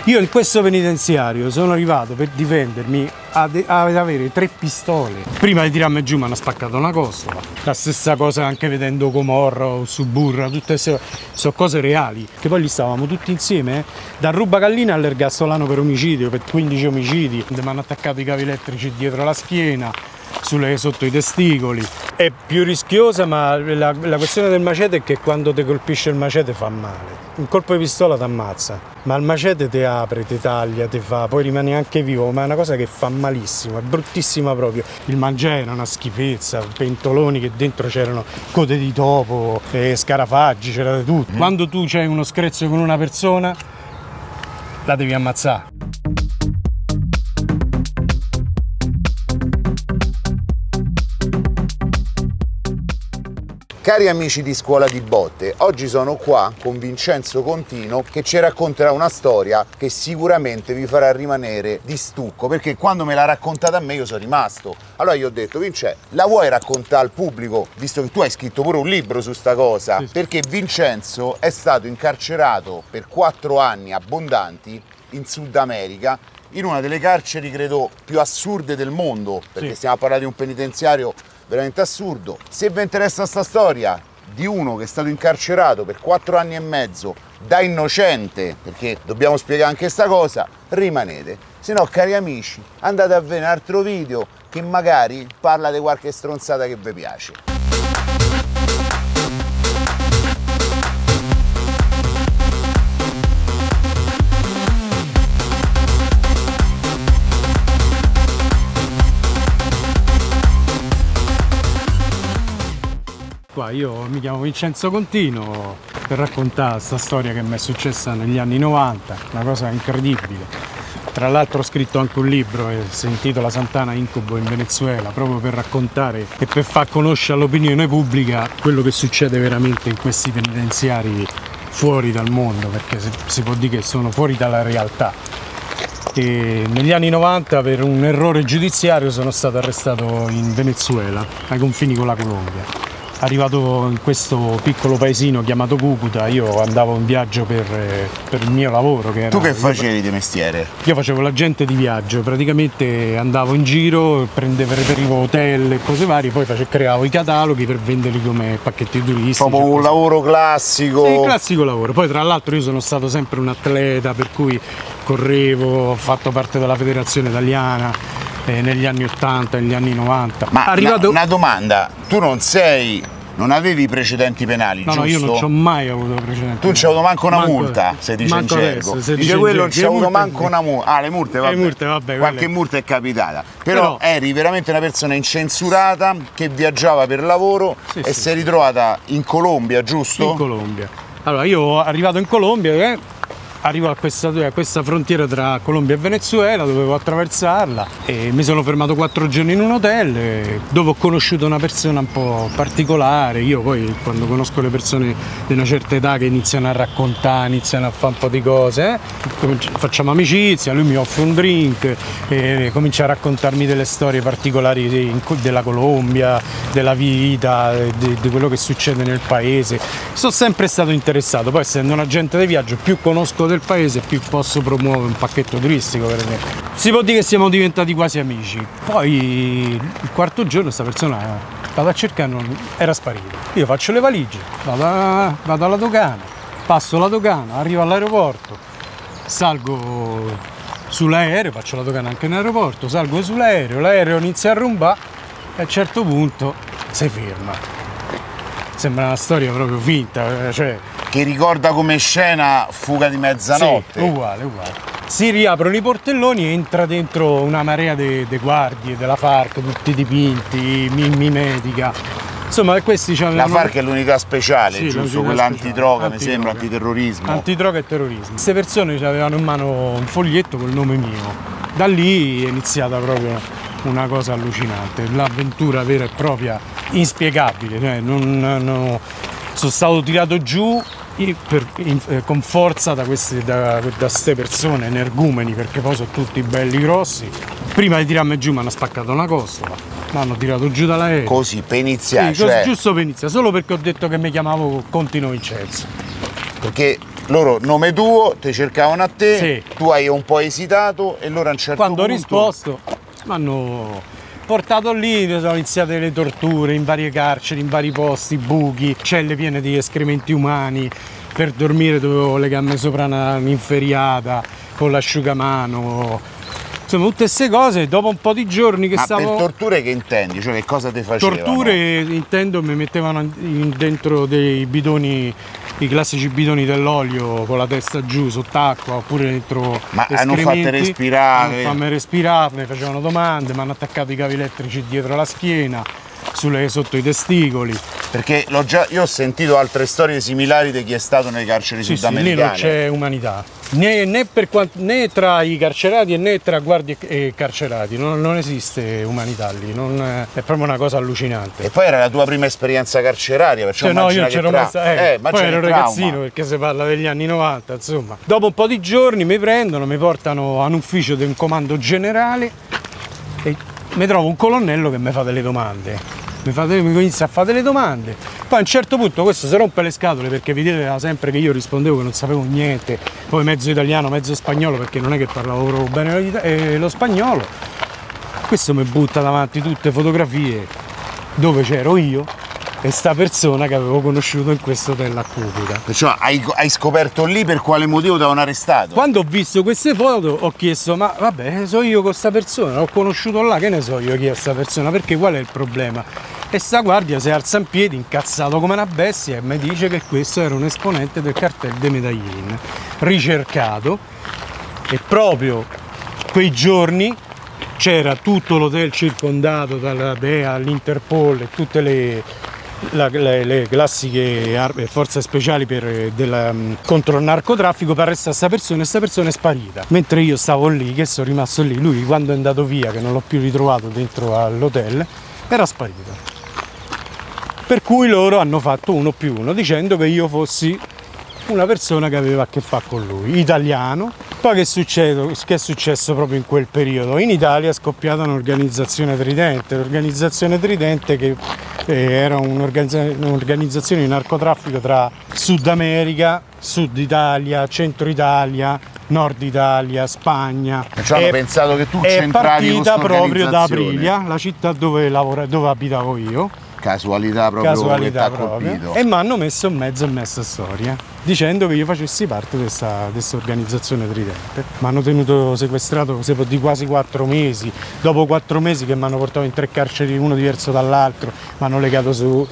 Io in questo penitenziario sono arrivato per difendermi ad avere 3 pistole. Prima di tirarmi giù mi hanno spaccato una costola. La stessa cosa anche vedendo Comorra o Suburra, tutte queste sono cose reali. Che poi lì stavamo tutti insieme, da Rubacallina all'ergastolano per omicidio, per 15 omicidi. Mi hanno attaccato i cavi elettrici dietro la schiena, sotto i testicoli. È più rischiosa, ma la questione del macete è che quando ti colpisce il macete fa male. Un colpo di pistola ti ammazza, ma il macete ti apre, ti taglia, ti fa, poi rimani anche vivo, ma è una cosa che fa malissimo, è bruttissima proprio. Il mangiare era una schifezza, pentoloni che dentro c'erano code di topo, scarafaggi, c'era di tutto. Quando tu c'hai uno screzio con una persona, la devi ammazzare. Cari amici di Scuola di Botte, oggi sono qua con Vincenzo Contino che ci racconterà una storia che sicuramente vi farà rimanere di stucco, perché quando me l'ha raccontata a me io sono rimasto. Allora gli ho detto: Vince, la vuoi raccontare al pubblico, visto che tu hai scritto pure un libro su sta cosa? Sì. Perché Vincenzo è stato incarcerato per 4 anni abbondanti in Sud America, in una delle carceri credo più assurde del mondo, perché sì, stiamo a parlare di un penitenziario veramente assurdo. Se vi interessa sta storia di uno che è stato incarcerato per 4 anni e mezzo da innocente, perché dobbiamo spiegare anche sta cosa, rimanete. Se no, cari amici, andate a vedere un altro video che magari parla di qualche stronzata che vi piace. Qua io mi chiamo Vincenzo Contino per raccontare questa storia che mi è successa negli anni 90, una cosa incredibile. Tra l'altro ho scritto anche un libro che si intitola Sant'Ana Incubo in Venezuela, proprio per raccontare e per far conoscere all'opinione pubblica quello che succede veramente in questi penitenziari fuori dal mondo, perché si può dire che sono fuori dalla realtà. E negli anni 90 per un errore giudiziario sono stato arrestato in Venezuela, ai confini con la Colombia. Arrivato in questo piccolo paesino chiamato Cucuta, io andavo in viaggio per il mio lavoro. Tu che facevi di mestiere? Io facevo l'agente di viaggio, praticamente andavo in giro, reperivo hotel e cose varie, poi creavo i cataloghi per venderli come pacchetti turistici. Proprio un lavoro classico? Sì, classico lavoro. Poi tra l'altro io sono stato sempre un atleta, per cui correvo, ho fatto parte della federazione italiana. Negli anni 80, negli anni 90. Ma una domanda, tu non avevi precedenti penali, no, giusto? No, io non ci ho mai avuto precedenti. Tu non c'hai avuto manco una multa, se dice in gergo. Dice quello non c'ha avuto manco una multa. Ah, le multe, vabbè. Le multe, vabbè, qualche multa è capitata. Però eri veramente una persona incensurata che viaggiava per lavoro e si è ritrovata in Colombia, giusto? In Colombia. Allora, io arrivato in Colombia, arrivo a questa frontiera tra Colombia e Venezuela, dovevo attraversarla e mi sono fermato 4 giorni in un hotel dove ho conosciuto una persona un po' particolare. Io poi quando conosco le persone di una certa età che iniziano a raccontare, iniziano a fare un po' di cose, facciamo amicizia, lui mi offre un drink e comincia a raccontarmi delle storie particolari della Colombia, della vita, di quello che succede nel paese. Sono sempre stato interessato, poi essendo un agente di viaggio più conosco del paese più posso promuovere un pacchetto turistico per me. Si può dire che siamo diventati quasi amici. Poi il 4º giorno questa persona vado a cercare, era sparito. Io faccio le valigie, vado alla dogana, passo la dogana, arrivo all'aeroporto, salgo sull'aereo, faccio la dogana anche in aeroporto, salgo sull'aereo, l'aereo inizia a rumbare e a un certo punto si ferma. Sembra una storia proprio finta, cioè che ricorda come scena Fuga di mezzanotte. Sì, uguale. Si riaprono i portelloni e entra dentro una marea di guardie della FARC, tutti dipinti, mimetica. Insomma, questi la FARC è l'unità speciale, sì, giusto? Quella antidroga, mi sembra, antiterrorismo. Antidroga e terrorismo. Queste persone avevano in mano un foglietto col nome mio. Da lì è iniziata proprio una cosa allucinante, l'avventura vera e propria, inspiegabile. Sono stato tirato giù con forza da queste persone, energumeni, perché poi sono tutti belli grossi. Prima di tirarmi giù mi hanno spaccato una costola, mi hanno tirato giù dall'aereo. Così, per iniziare? Sì, giusto per iniziare, solo perché ho detto che mi chiamavo Contino Vincenzo. Perché Loro nome tuo, ti cercavano a te, Sì. tu hai un po' esitato e loro a un certo Quando ho punto... risposto mi hanno portato lì, sono iniziate le torture in varie carceri, in vari posti, buchi, celle piene di escrementi umani. Per dormire dovevo legarmi sopra un'inferriata con l'asciugamano. Insomma, tutte queste cose, dopo un po' di giorni che Ma stavo... per torture che intendi? Cioè che cosa ti facevano? Torture, intendo, mi mettevano dentro dei bidoni, i classici bidoni dell'olio con la testa giù sott'acqua, oppure dentro Ma non fatte escrementi. respirare? Non fammi respirare, mi facevano domande, mi hanno attaccato i cavi elettrici dietro la schiena, sotto i testicoli. Perché io ho sentito altre storie similari di chi è stato nelle carceri Sì, lì sudamericane. non c'è umanità, né tra i carcerati né tra guardie e carcerati, non esiste umanità lì, è proprio una cosa allucinante. E poi era la tua prima esperienza carceraria, perciò Cioè, no, io immagina c'ero che messa, poi immagina ero il un ragazzino trauma. perché si parla degli anni 90, insomma. Dopo un po' di giorni mi prendono, mi portano all'ufficio di un comando generale e mi trovo un colonnello che mi fa delle domande. Mi inizia a fare delle domande. Poi a un certo punto questo si rompe le scatole perché vedeva sempre che io rispondevo che non sapevo niente, poi mezzo italiano, mezzo spagnolo, perché non è che parlavo proprio bene lo spagnolo. Questo mi butta davanti tutte fotografie dove c'ero io e sta persona che avevo conosciuto in questo hotel a Cupido. Perciò hai scoperto lì per quale motivo ti avevano arrestato? Quando ho visto queste foto ho chiesto: ma vabbè, so io con sta persona, l'ho conosciuto là, che ne so io chi è sta persona, perché qual è il problema? E sta guardia si alza in piedi, incazzato come una bestia, e mi dice che questo era un esponente del cartel dei Medellin, ricercato, e proprio quei giorni c'era tutto l'hotel circondato dalla DEA, l'Interpol e tutte le classiche forze speciali contro il narcotraffico per arrestare questa persona, e questa persona è sparita. Mentre io stavo lì, che sono rimasto lì, lui quando è andato via, che non l'ho più ritrovato dentro all'hotel, era sparito. Per cui loro hanno fatto 1+1 dicendo che io fossi una persona che aveva a che fare con lui, italiano. Poi che è successo proprio in quel periodo? In Italia è scoppiata l'organizzazione Tridente che era un'organizzazione di narcotraffico tra Sud America, Sud Italia, Centro Italia, Nord Italia, Spagna. Perciò hanno pensato che tu c'entravi con questa organizzazione. È partita proprio da organizzazione. Aprilia, la città dove abitavo io. Casualità proprio che ti ha colpito. E mi hanno messo in mezzo a questa storia, dicendo che io facessi parte di questa organizzazione Tridente. Mi hanno tenuto sequestrato di quasi 4 mesi. Dopo 4 mesi che mi hanno portato in 3 carceri, uno diverso dall'altro, mi hanno legato su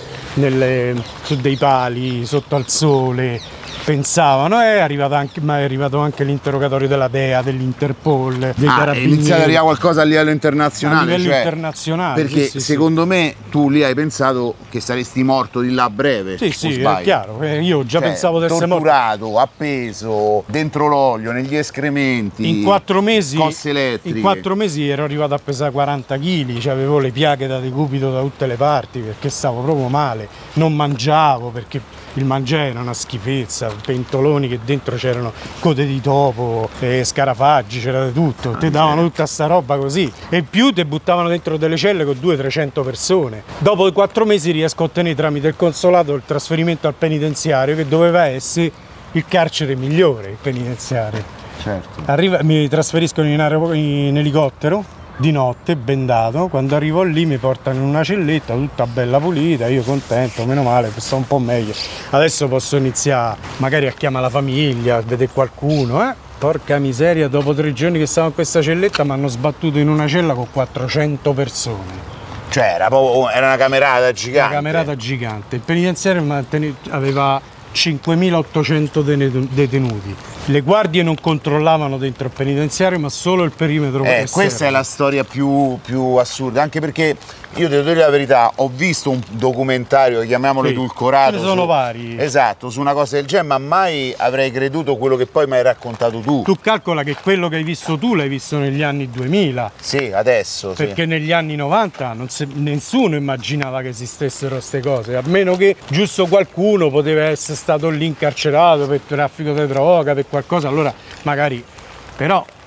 dei pali, sotto al sole. Pensavano, è arrivato anche l'interrogatorio della DEA, dell'Interpol, dei carabinieri. È iniziato a arrivare qualcosa a livello internazionale. A livello internazionale. Perché sì, secondo me tu lì hai pensato che saresti morto di là a breve. Sì, è chiaro. Io già pensavo di essere morto. Torturato, appeso, dentro l'olio, negli escrementi. In 4 mesi, cosse elettriche. In 4 mesi ero arrivato a pesare 40 kg, cioè avevo le piaghe da decubito da tutte le parti perché stavo proprio male. Non mangiavo perché il mangiare era una schifezza, pentoloni che dentro c'erano code di topo, scarafaggi, c'era di tutto, ti davano tutta sta roba così, e in più ti buttavano dentro delle celle con 200-300 persone. Dopo 4 mesi riesco a ottenere tramite il consolato il trasferimento al penitenziario, che doveva essere il carcere migliore, il penitenziario. Certo. Mi trasferiscono in elicottero di notte, bendato. Quando arrivo lì mi portano in una celletta tutta bella pulita, io contento, meno male, sto un po' meglio. Adesso posso iniziare magari a chiamare la famiglia, a vedere qualcuno, Porca miseria, dopo 3 giorni che stavo in questa celletta mi hanno sbattuto in una cella con 400 persone. Cioè era una camerata gigante. Una camerata gigante. Il penitenziario aveva 5.800 detenuti. Le guardie non controllavano dentro il penitenziario, ma solo il perimetro esterno. Questa è la storia più assurda, anche perché io devo dire la verità, ho visto un documentario, chiamiamolo edulcorato. Ce ne sono vari. Esatto, su una cosa del genere, ma mai avrei creduto quello che poi mi hai raccontato tu. Tu calcola che quello che hai visto tu l'hai visto negli anni 2000. Sì, adesso. Perché negli anni 90 nessuno immaginava che esistessero queste cose, a meno che giusto qualcuno poteva essere stato lì incarcerato per traffico di droga, per qualcosa, allora magari. Però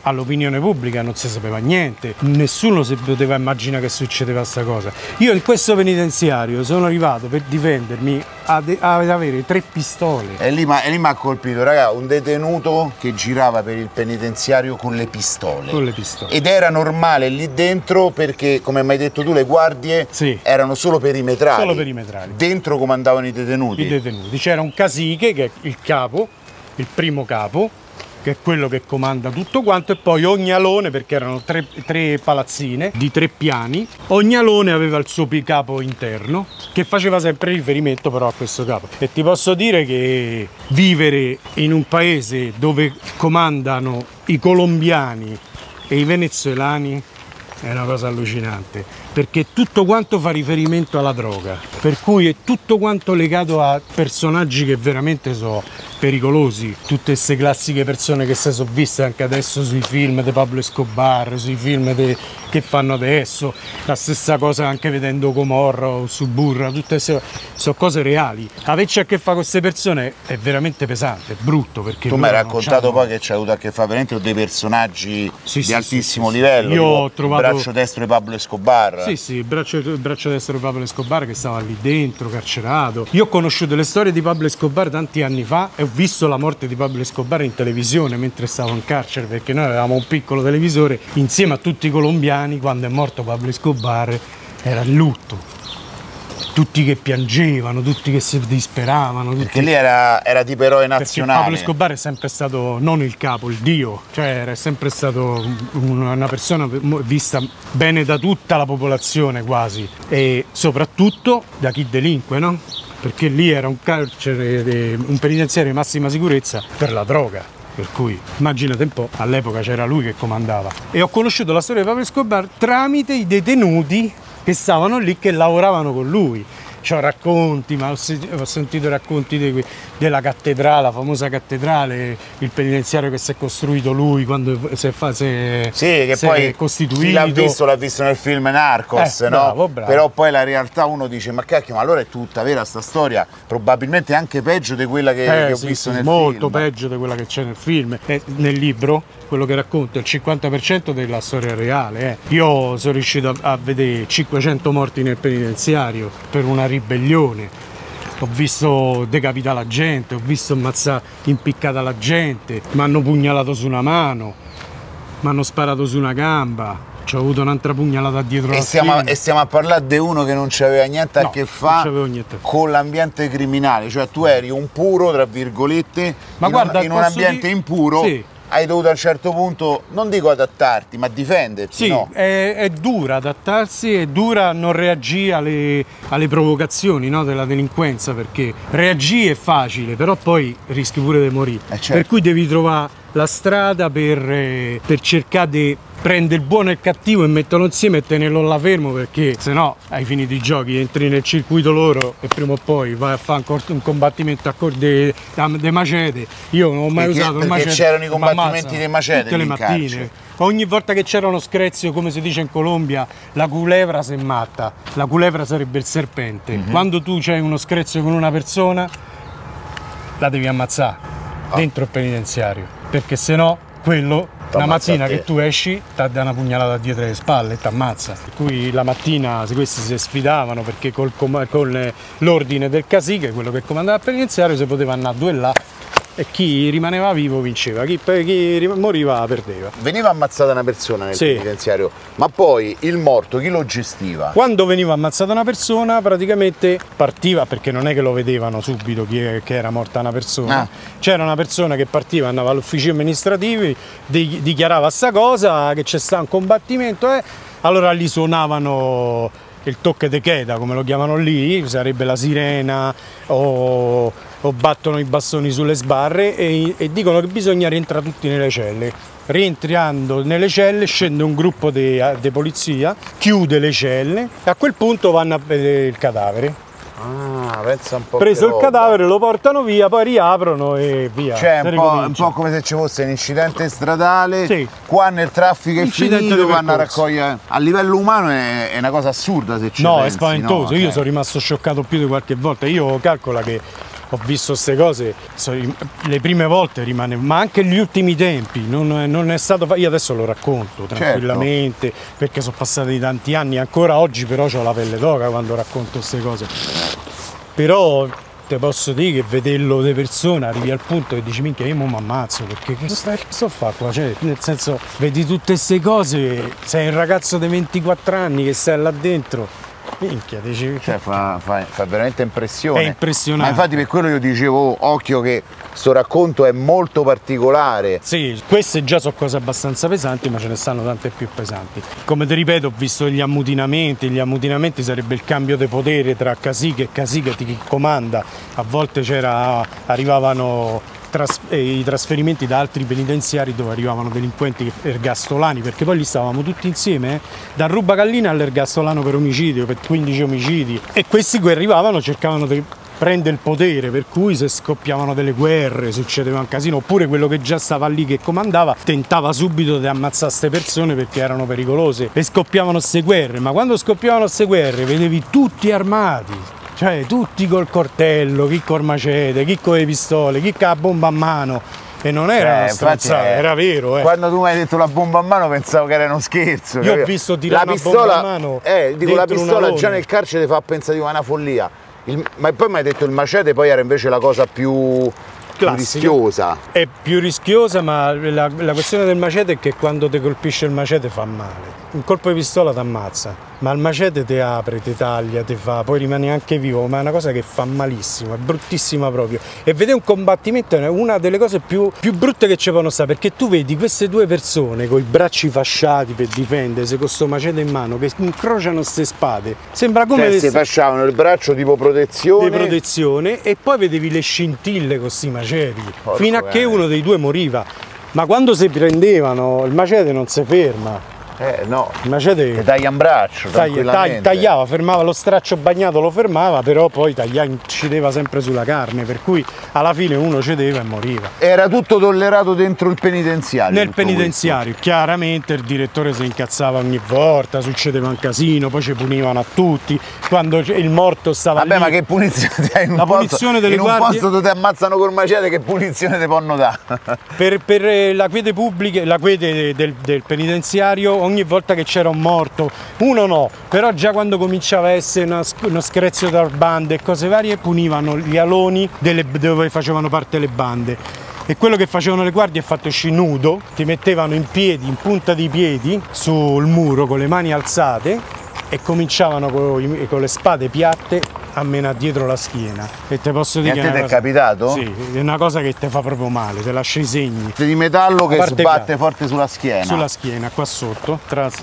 all'opinione pubblica non si sapeva niente, nessuno si poteva immaginare che succedeva questa cosa. Io in questo penitenziario sono arrivato per difendermi ad avere 3 pistole. E lì mi ha colpito, raga, un detenuto che girava per il penitenziario con le pistole. Con le pistole. Ed era normale lì dentro perché, come mi hai detto tu, le guardie erano solo perimetrali. Solo perimetrali. Dentro comandavano i detenuti. I detenuti. C'era un caciche che è il capo, il primo capo, che è quello che comanda tutto quanto, e poi ogni alone, perché erano tre palazzine di 3 piani, ogni alone aveva il suo capo interno che faceva sempre riferimento però a questo capo. E ti posso dire che vivere in un paese dove comandano i colombiani e i venezuelani è una cosa allucinante, perché tutto quanto fa riferimento alla droga, per cui è tutto quanto legato a personaggi che veramente sono pericolosi, tutte queste classiche persone che si sono viste anche adesso sui film di Pablo Escobar, sui film che fanno adesso, la stessa cosa anche vedendo Gomorra o Suburra, tutte queste sono cose reali. Averci a che fare con queste persone è veramente pesante, è brutto, perché tu mi hai raccontato poi che c'è avuto a che fare veramente con dei personaggi di altissimo livello. Io ho trovato il braccio destro di Pablo Escobar. Sì, il braccio destro di Pablo Escobar che stava lì dentro, carcerato. Io ho conosciuto le storie di Pablo Escobar tanti anni fa e ho visto la morte di Pablo Escobar in televisione mentre stavo in carcere, perché noi avevamo un piccolo televisore insieme a tutti i colombiani. Quando è morto Pablo Escobar era il lutto, tutti che piangevano, tutti che si disperavano, tutti... Perché lì era tipo eroe nazionale. Perché Pablo Escobar è sempre stato non il capo, il dio, cioè era sempre stato una persona vista bene da tutta la popolazione quasi, e soprattutto da chi delinque, no? Perché lì era un carcere, un penitenziario di massima sicurezza per la droga. Per cui immaginate un po', all'epoca c'era lui che comandava. E ho conosciuto la storia di Pablo Escobar tramite i detenuti che stavano lì, che lavoravano con lui. C'ho racconti, ma ho sentito racconti della cattedrale, la famosa cattedrale, il penitenziario che si è costruito lui quando si è costituito. Chi l'ha visto nel film Narcos, no? Bravo. Però poi la realtà uno dice, ma cacchio, ma allora è tutta vera sta storia, probabilmente anche peggio di quella che ho visto nel film. Molto peggio di quella che c'è nel film. Nel libro, quello che racconto, il 50% della storia reale. Io sono riuscito a vedere 500 morti nel penitenziario per una ribellione, ho visto decapitare la gente, ho visto impiccata la gente, mi hanno pugnalato su una mano, mi hanno sparato su una gamba, ci ho avuto un'altra pugnalata dietro la schiena. E stiamo a parlare di uno che non c'aveva niente a che fare con l'ambiente criminale, cioè tu eri un puro, tra virgolette, in un ambiente impuro. Sì. Hai dovuto a un certo punto, non dico adattarti, ma difenderti, sì, no? È dura adattarsi, è dura non reagire alle provocazioni, no, della delinquenza, perché reagire è facile, però poi rischi pure di morire. Certo. Per cui devi trovare la strada per cercare di prendere il buono e il cattivo e metterlo insieme e tenerlo là fermo, perché se no hai finito i giochi, entri nel circuito loro e prima o poi vai a fare un combattimento a de macete. Io non ho mai usato un macete. Perché c'erano i combattimenti dei macete tutte le mattine. Ogni volta che c'era uno screzio, come si dice in Colombia, la culebra si matta. La culebra sarebbe il serpente. Quando tu c'hai uno screzio con una persona, la devi ammazzare dentro il penitenziario, perché se no quello una mattina che tu esci ti dà una pugnalata dietro le spalle e ti ammazza. Per cui la mattina questi si sfidavano, perché con l'ordine del cacique, quello che comandava il penitenziario, si poteva andare a duellare e chi rimaneva vivo vinceva, chi moriva perdeva. Veniva ammazzata una persona nel penitenziario, ma poi il morto chi lo gestiva? Quando veniva ammazzata una persona praticamente partiva, perché non è che lo vedevano subito che era morta una persona, c'era una persona che partiva, andava all'ufficio amministrativo, dichiarava sta cosa, che c'è stato un combattimento, allora lì suonavano il tocche de queda, come lo chiamano lì, sarebbe la sirena, o battono i bastoni sulle sbarre e dicono che bisogna rientrare tutti nelle celle. Rientrando nelle celle scende un gruppo di polizia, chiude le celle e a quel punto vanno a vedere il cadavere. Pensa un po'. Preso il cadavere lo portano via, poi riaprono e via. Cioè un po' come se ci fosse un incidente stradale, qua nel traffico è finito, vanno a raccogliere. A livello umano è una cosa assurda, se ci pensi. È spaventoso, io sono rimasto scioccato più di qualche volta. Io calcola che ho visto queste cose, le prime volte rimane, ma anche gli ultimi tempi, non è stato, io adesso lo racconto tranquillamente, perché sono passati tanti anni, ancora oggi però ho la pelle d'oca quando racconto queste cose, però te posso dire che vederlo di persona arrivi al punto che dici minchia io mi ammazzo, perché che sto a fare qua, cioè, nel senso vedi tutte queste cose, sei un ragazzo di 24 anni che stai là dentro, minchia, dici, cioè, fa veramente impressione. È impressionante. Ma infatti per quello io dicevo, occhio che sto racconto è molto particolare. Sì, queste già sono cose abbastanza pesanti, ma ce ne stanno tante più pesanti. Come ti ripeto, ho visto gli ammutinamenti sarebbe il cambio di potere tra cacique e cacique di chi comanda. A volte arrivavano i trasferimenti da altri penitenziari dove arrivavano delinquenti ergastolani, perché poi lì stavamo tutti insieme, da Rubacallina all'ergastolano per omicidio, per 15 omicidi, e questi qui arrivavano, cercavano di prendere il potere, per cui se scoppiavano delle guerre succedeva un casino, oppure quello che già stava lì che comandava tentava subito di ammazzare queste persone perché erano pericolose e scoppiavano queste guerre, ma quando scoppiavano queste guerre vedevi tutti armati, cioè tutti col coltello, chi col macete, chi con le pistole, chi con la bomba a mano, e non era una stronzata, era vero. Quando tu mi hai detto la bomba a mano pensavo che era uno scherzo. Io ho visto tirare una bomba a mano. Dico, la pistola già nel carcere ti fa pensare di una follia. Ma poi mi hai detto il macete poi era invece la cosa più rischiosa. È più rischiosa, ma la questione del macete è che quando ti colpisce il macete fa male. Un colpo di pistola ti ammazza, ma il macete ti apre, ti taglia, ti fa, poi rimani anche vivo, ma è una cosa che fa malissimo, è bruttissima proprio. E vedere un combattimento è una delle cose più brutte che ci possono stare, perché tu vedi queste due persone con i bracci fasciati per difendersi, con sto macete in mano, che incrociano queste spade. Sembra come se fasciavano il braccio tipo protezione. Di protezione, e poi vedevi le scintille con questi maceti, fino a che uno dei due moriva. Ma quando si prendevano, il macete non si ferma. No, il macete che taglia un braccio, tagliava, fermava lo straccio bagnato, lo fermava, però poi incideva sempre sulla carne, per cui alla fine uno cedeva e moriva. Era tutto tollerato dentro il penitenziario? Nel penitenziario, chiaramente il direttore si incazzava ogni volta, succedeva un casino, poi ci punivano a tutti, quando il morto stava lì. Ma che punizione hai in la punizione delle guardie? In un posto dove ti ammazzano col macete, che punizione ti possono dare? Per la quiete pubblica, la quiete del penitenziario, ogni volta che c'era un morto, uno no, però già quando cominciava a essere uno screzio tra bande e cose varie, punivano gli aloni dove facevano parte le bande. E quello che facevano le guardie è fatto nudo, ti mettevano in piedi, in punta di piedi, sul muro con le mani alzate e cominciavano con le spade piatte a menare dietro la schiena. E te posso dire che a te ti è capitato? Sì, è una cosa che ti fa proprio male, ti lascia i segni. Di metallo che sbatte forte sulla schiena. Sulla schiena, qua sotto,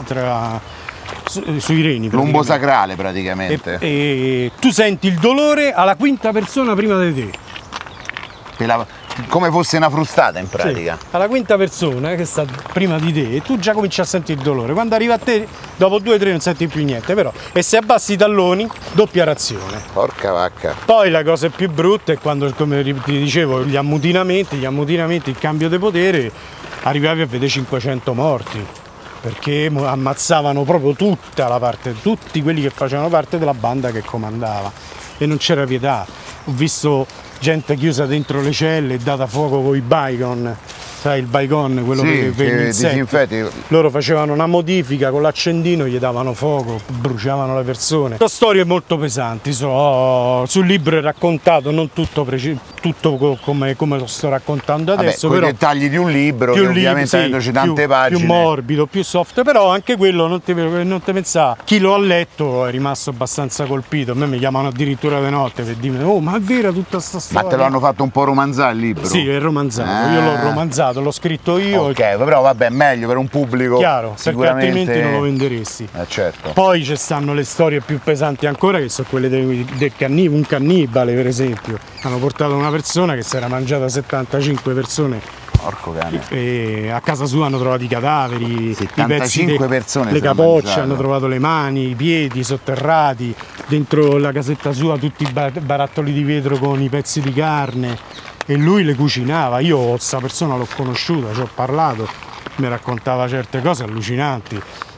sui reni. Lombo sacrale praticamente. E tu senti il dolore alla quinta persona prima di te. Come fosse una frustata in pratica. Sì, alla quinta persona che sta prima di te e tu già cominci a sentire il dolore. Quando arriva a te, dopo 2 o 3 non senti più niente, però. E se abbassi i talloni, doppia razione. Porca vacca. Poi la cosa più brutta è quando, come ti dicevo, gli ammutinamenti, il cambio di potere, arrivavi a vedere 500 morti. Perché ammazzavano proprio tutta la parte, tutti quelli che facevano parte della banda che comandava. E non c'era pietà. Ho visto gente chiusa dentro le celle e data fuoco con i Baygon, sai il Baygon, quello che disinfetti. Loro facevano una modifica con l'accendino, gli davano fuoco, bruciavano le persone. Sono storie molto pesanti, sul libro è raccontato, non tutto come lo sto raccontando adesso. Con però i dettagli di un libro, che ovviamente avendoci tante pagine. Più morbido, più soft, però anche quello non ti pensare. Chi lo ha letto è rimasto abbastanza colpito. A me mi chiamano addirittura di notte per dirmi: oh, ma è vera tutta sta storia? Ma te lo hanno fatto un po' romanzare il libro? Sì, è romanzato, io l'ho romanzato, l'ho scritto io. Ok, però vabbè, è meglio per un pubblico. Chiaro, perché altrimenti non lo venderesti. Certo. Poi ci stanno le storie più pesanti ancora, che sono quelle un cannibale, per esempio. Hanno portato una persona che si era mangiata 75 persone. Porco cane. E a casa sua hanno trovato i cadaveri, 75 persone, le capocce, hanno trovato le mani, i piedi sotterrati, dentro la casetta sua tutti i barattoli di vetro con i pezzi di carne, e lui le cucinava. Io questa persona l'ho conosciuta, ci ho parlato, mi raccontava certe cose allucinanti.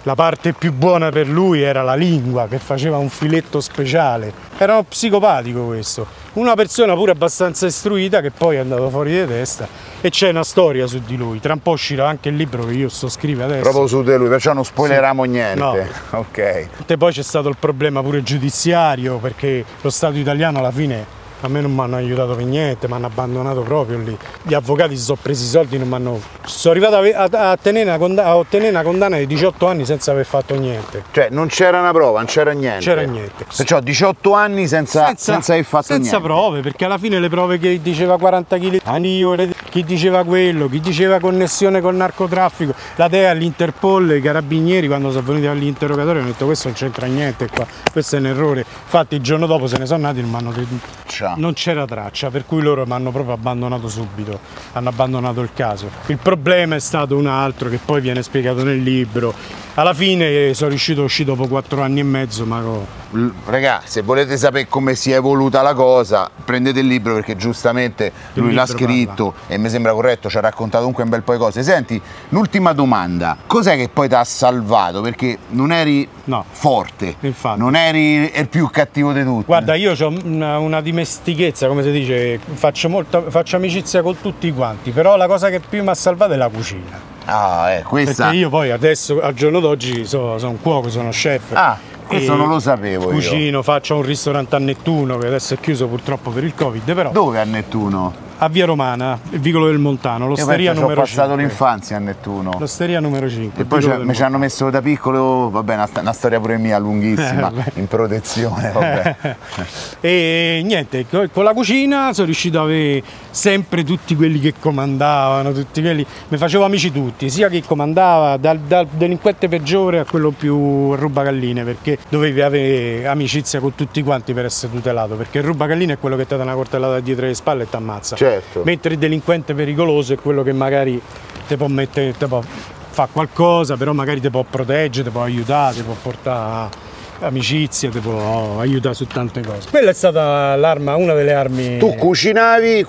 La parte più buona per lui era la lingua, che faceva un filetto speciale. Era uno psicopatico questo. Una persona pure abbastanza istruita che poi è andato fuori di testa. E c'è una storia su di lui. Tra un po' uscirà anche il libro che io sto scrivendo adesso. Proprio su di lui, perciò non spoileriamo niente. No. Ok. E poi c'è stato il problema pure giudiziario, perché lo Stato italiano alla fine a me non mi hanno aiutato per niente, mi hanno abbandonato proprio lì. Gli avvocati si sono presi i soldi, non mi hanno... Sono arrivato a ottenere una condanna di 18 anni senza aver fatto niente. Cioè non c'era una prova, non c'era niente. C'era niente. Perciò 18 anni senza aver fatto niente. Senza prove, perché alla fine le prove che diceva 40 kg, chi diceva quello, chi diceva connessione col narcotraffico, la DEA, l'Interpol, i carabinieri quando sono venuti all'interrogatorio hanno detto questo non c'entra niente qua, questo è un errore. Infatti il giorno dopo se ne sono andati e non mi hanno detto. Non c'era traccia, per cui loro mi hanno proprio abbandonato subito, hanno abbandonato il caso. Il problema è stato un altro che poi viene spiegato nel libro. Alla fine sono riuscito a uscire dopo 4 anni e mezzo, ma... Ragà, se volete sapere come si è evoluta la cosa, prendete il libro perché giustamente lui l'ha scritto e mi sembra corretto, ci ha raccontato comunque un bel po' di cose. Senti, l'ultima domanda, cos'è che poi ti ha salvato? Perché non eri forte, infatti. Non eri il più cattivo di tutti. Guarda, io ho una dimestichezza, come si dice, faccio amicizia con tutti quanti, però la cosa che più mi ha salvato è la cucina. Questa... Perché io poi adesso, al giorno d'oggi, sono un cuoco, sono chef. Questo non lo sapevo io. Cucino, faccio un ristorante a Nettuno, che adesso è chiuso purtroppo per il Covid, però... Dove a Nettuno? A Via Romana, il vicolo del Montano, l'osteria numero 5. Ho passato l'infanzia a Nettuno. L'osteria numero 5. E poi mi ci hanno messo da piccolo, vabbè, una storia pure mia lunghissima, in protezione, vabbè. E niente, con la cucina sono riuscito ad avere sempre tutti quelli che comandavano, tutti quelli, mi facevo amici tutti, sia chi comandava, dal delinquente peggiore a quello più rubagalline, perché dovevi avere amicizia con tutti quanti per essere tutelato, perché il rubagalline è quello che ti dà una coltellata dietro le spalle e ti ammazza. Certo. Mentre il delinquente pericoloso è quello che magari ti può mettere, ti può fare qualcosa, però magari ti può proteggere, ti può aiutare, ti può portare amicizia, ti può aiutare su tante cose. Quella è stata l'arma, una delle armi. Tu cucinavi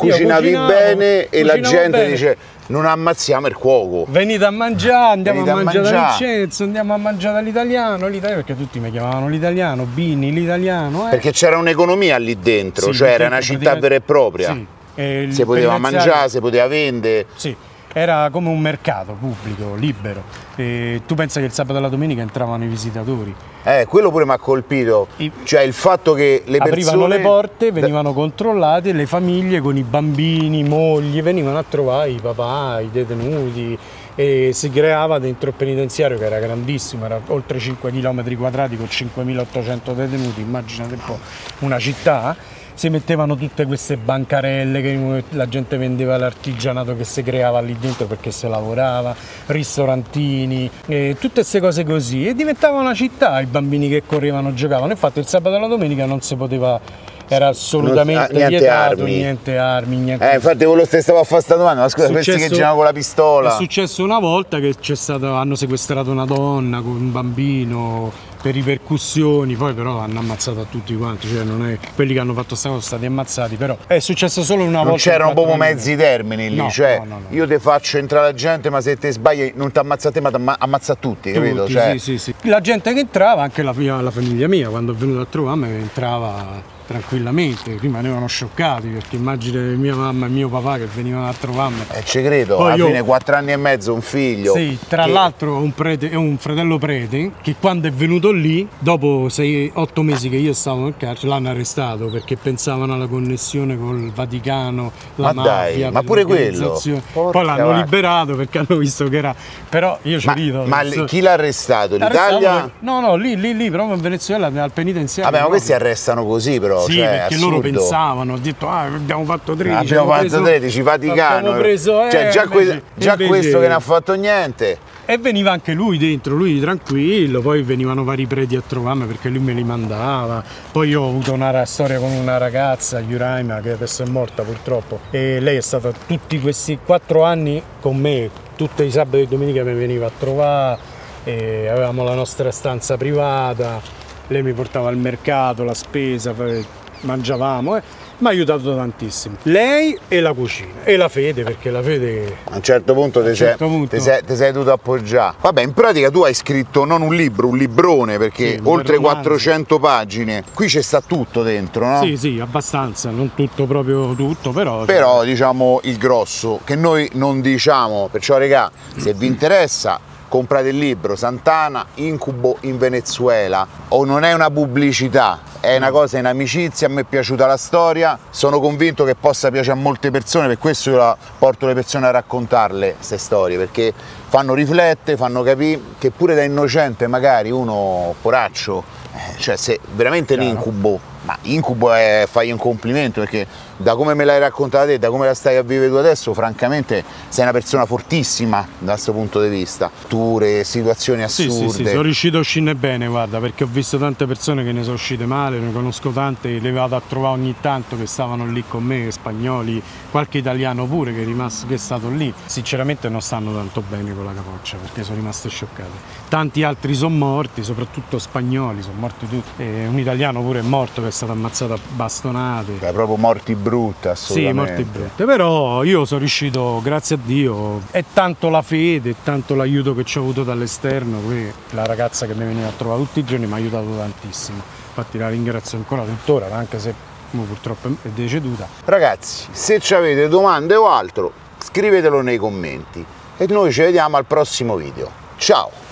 bene e la gente dice non ammazziamo il cuoco. Venite a mangiare, andiamo a mangiare da Vincenzo, andiamo a mangiare dall'italiano, perché tutti mi chiamavano l'italiano, Bini, l'italiano. Perché c'era un'economia lì dentro, sì, cioè era una città vera e propria. Sì. Si poteva mangiare, si poteva vendere. Sì. Era come un mercato pubblico, libero. E tu pensa che il sabato e la domenica entravano i visitatori. Quello pure mi ha colpito. Cioè il fatto che le persone... Aprivano le porte, venivano controllate, le famiglie con i bambini, i mogli, venivano a trovare i papà, i detenuti. E si creava dentro il penitenziario, che era grandissimo, era oltre 5 km quadrati con 5.800 detenuti, immaginate un po' una città. Si mettevano tutte queste bancarelle che la gente vendeva l'artigianato che si creava lì dentro perché si lavorava, ristorantini, tutte queste cose così, e diventava una città, i bambini che correvano, giocavano. Infatti il sabato e la domenica non si poteva, era assolutamente vietato, niente armi, niente. Infatti quello stavo a fare sta domanda, ma scusa, questi che giravano con la pistola. È successo una volta che hanno sequestrato una donna con un bambino per ripercussioni, poi però hanno ammazzato a tutti quanti, cioè non è quelli che hanno fatto questa cosa sono stati ammazzati, però è successo solo una volta. Non c'erano proprio mezzi termini lì, no, cioè no. Io ti faccio entrare la gente, ma se te sbagli non ti ammazza te, ma ti ammazza tutti, capito? Cioè... Sì. La gente che entrava, anche la famiglia mia, quando è venuta a trovarmi, entrava tranquillamente, rimanevano scioccati, perché immagina mia mamma e mio papà che venivano a trovarmi. Ci credo, poi alla fine 4 anni e mezzo, un figlio. Sì, tra l'altro un fratello prete che quando è venuto lì, dopo 8 mesi che io stavo nel carcere, l'hanno arrestato perché pensavano alla connessione col Vaticano, la mafia. Ma pure quello. Poi l'hanno liberato perché hanno visto che era... Però io ci rido. Ma chi l'ha arrestato? L'Italia? No, lì, proprio in Venezuela, al penitenziario. Vabbè, ma questi arrestano così però. Sì, cioè, perché assurdo. loro pensavano, ho detto abbiamo fatto 13, abbiamo fatto 13, Vaticano, preso, cioè, già questo che non ha fatto niente. E veniva anche lui dentro, lui tranquillo, poi venivano vari preti a trovarmi perché lui me li mandava. Poi io ho avuto una storia con una ragazza, Yuraima, che adesso è morta purtroppo, e lei è stata tutti questi 4 anni con me, tutti i sabati e domenica mi veniva a trovare, e avevamo la nostra stanza privata. Lei mi portava al mercato, la spesa, mangiavamo mi ha aiutato tantissimo. Lei e la cucina, e la fede, perché la fede... A un certo punto ti sei dovuto appoggiare. Vabbè, in pratica tu hai scritto non un libro, un librone, perché sì, oltre 400 pagine, qui c'è sta tutto dentro, no? Sì, sì, abbastanza, non tutto proprio tutto, però... Però diciamo il grosso, che noi non diciamo, perciò regà, se vi interessa comprate il libro Sant'Ana, Incubo in Venezuela, o non è una pubblicità, è una cosa in amicizia, a me è piaciuta la storia, sono convinto che possa piacere a molte persone, per questo io porto le persone a raccontarle queste storie, perché fanno riflettere, fanno capire che pure da innocente magari uno poraccio, cioè se veramente l'incubo, ma incubo è fargli un complimento, perché da come me l'hai raccontata te, da come la stai a vivere tu adesso, francamente sei una persona fortissima da questo punto di vista. Ture, situazioni assurde. Sì, sono riuscito a uscirne bene, guarda, perché ho visto tante persone che ne sono uscite male, ne conosco tante, le vado a trovare ogni tanto che stavano lì con me, spagnoli, qualche italiano pure che è stato lì. Sinceramente non stanno tanto bene con la capoccia, perché sono rimasto scioccato. Tanti altri sono morti, soprattutto spagnoli, sono morti tutti. E un italiano pure è morto, che è stato ammazzato a bastonate. Cioè, proprio morti brutte, assolutamente. Sì, morti brutte. Però io sono riuscito, grazie a Dio, è tanto la fede, è tanto l'aiuto che ci ho avuto dall'esterno, la ragazza che mi veniva a trovare tutti i giorni mi ha aiutato tantissimo. Infatti la ringrazio ancora tuttora, anche se purtroppo è deceduta. Ragazzi, se avete domande o altro, scrivetelo nei commenti e noi ci vediamo al prossimo video. Ciao!